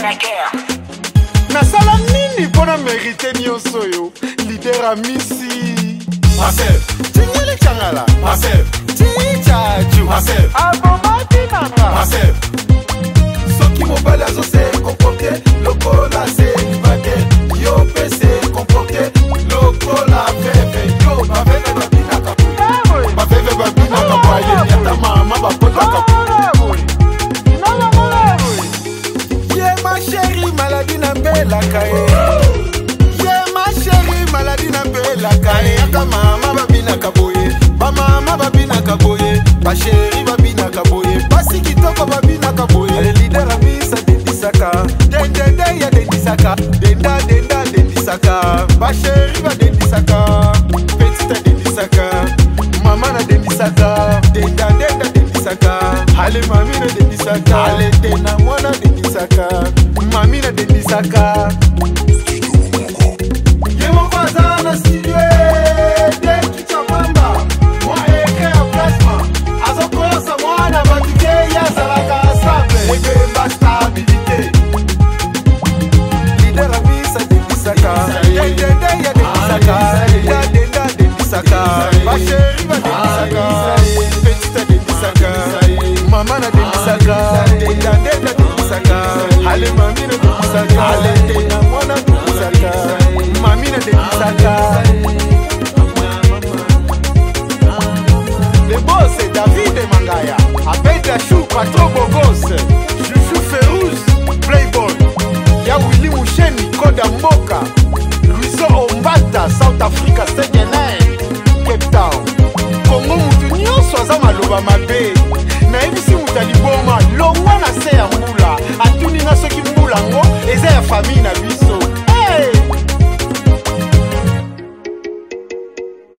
nasala nini mpona merite nyonso oyo lider amisi Marcel tinyeli changala Marcel tichaju Marcel abomaki nanga Marcel soki mobali azose komporte lokola selibate yo mpe se komporte lokola veve yo baveve babinaka baveve babinaka boye yata mama bapotaka ye ma chérie maladie na mbelaka ye ma chérie maladie na mbelaka yata mama babinaka boye bamama babinaka boye bachérie babinaka boye basi kitoko babinaka boye lider amisa dendisaka dendende ya dendisaka denda denda dendisaka bachérie badendisaka petite dendisaka mama na dendisaka denda denda dendisaka ale mami na dendisaka ale tena mwana dendisaka mami na dendisaka ye moko aza na studio dekichapamba mwa eke ya plasma azokosa mwana batike yazalaka asamble ebemba stabilité lider amisa dendisaka dendende ya dendisaka denda denda dendisaka bachéri badendisaka petite dendisaka mama na dendisaka denda denda dendisaka ale mami na dendisaka ale tena mwana dendisaka mami na dendisaka. Le boss c'est David Mangaya avec la chou patron bogos Chouchou Férouz Playboy ya Willy Moucheni Koda Mboka Luiso Ombata South Africa Segenet Cape Town Congo mutu nyonso aza maloba mabe